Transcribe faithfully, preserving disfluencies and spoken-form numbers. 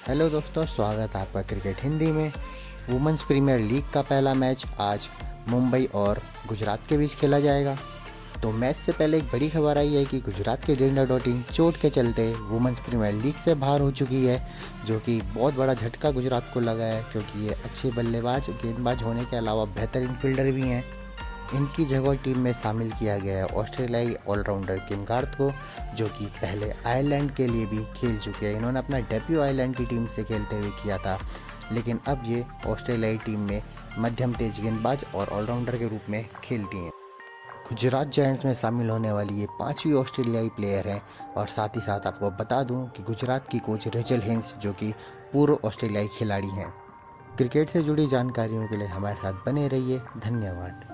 Hello दोस्तों, स्वागत है आपका क्रिकेट हिंदी में। वुमेंस प्रीमियर लीग का पहला मैच आज मुंबई और गुजरात के बीच खेला जाएगा। तो मैच से पहले एक बड़ी खबर आई है कि गुजरात की डेंडा टीम चोट के चलते वुमेंस प्रीमियर लीग से बाहर हो चुकी है, जो कि बहुत बड़ा झटका गुजरात को लगा है, क्योंकि ये अच्छे बल्लेबाज गेंदबाज होने के अलावा बेहतरीन फील्डर भी हैं। इनकी जगह टीम में शामिल किया गया है ऑस्ट्रेलियाई ऑलराउंडर किम गार्थ को, जो कि पहले आयरलैंड के लिए भी खेल चुके हैं। इन्होंने अपना डेब्यू आयरलैंड की टीम से खेलते हुए किया था, लेकिन अब ये ऑस्ट्रेलियाई टीम में मध्यम तेज गेंदबाज और ऑलराउंडर के रूप में खेलती हैं। गुजरात जायंट्स में शामिल होने वाली ये पांचवी ऑस्ट्रेलियाई प्लेयर हैं। और साथ ही साथ आपको बता दूं कि गुजरात की कोच रेचल हेंस, जो कि पूर्व ऑस्ट्रेलियाई खिलाड़ी हैं। क्रिकेट से जुड़ी जानकारियों के लिए हमारे साथ बने रहिए। धन्यवाद।